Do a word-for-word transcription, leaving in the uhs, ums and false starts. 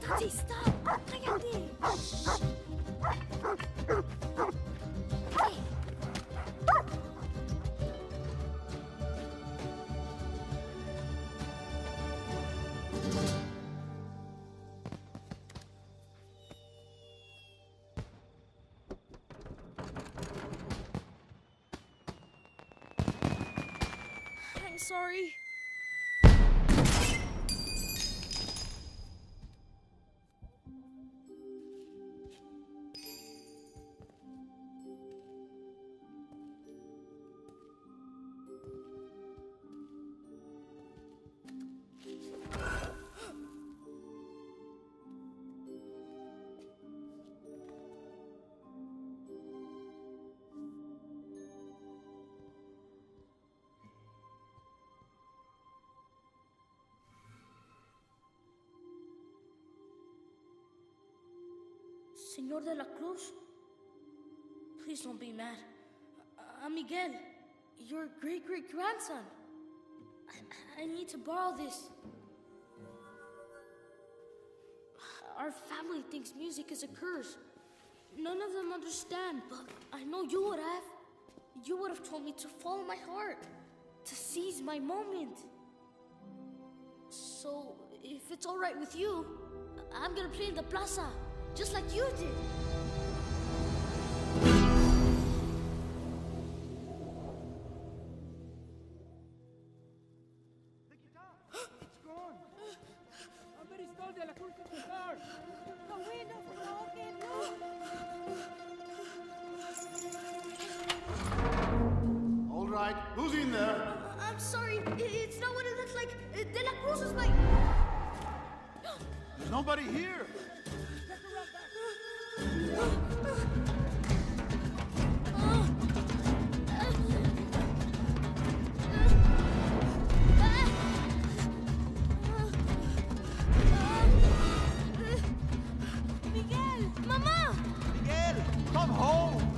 Tati, stop! Cállate! Hey. I'm sorry. Señor de la Cruz, please don't be mad. I'm Miguel, your great-great-grandson. I, I need to borrow this. Our family thinks music is a curse. None of them understand, but I know you would have. You would have told me to follow my heart, to seize my moment. So, if it's all right with you, I'm gonna play in the plaza. Just like you did. The guitar! It's gone! Somebody stole the acoustic guitar! The windows are broken! Look! All right, who's in there? Uh, I'm sorry, it's not what it looks like. Uh, De La Cruz is my... There's nobody here. Miguel! Mama! Miguel, come home.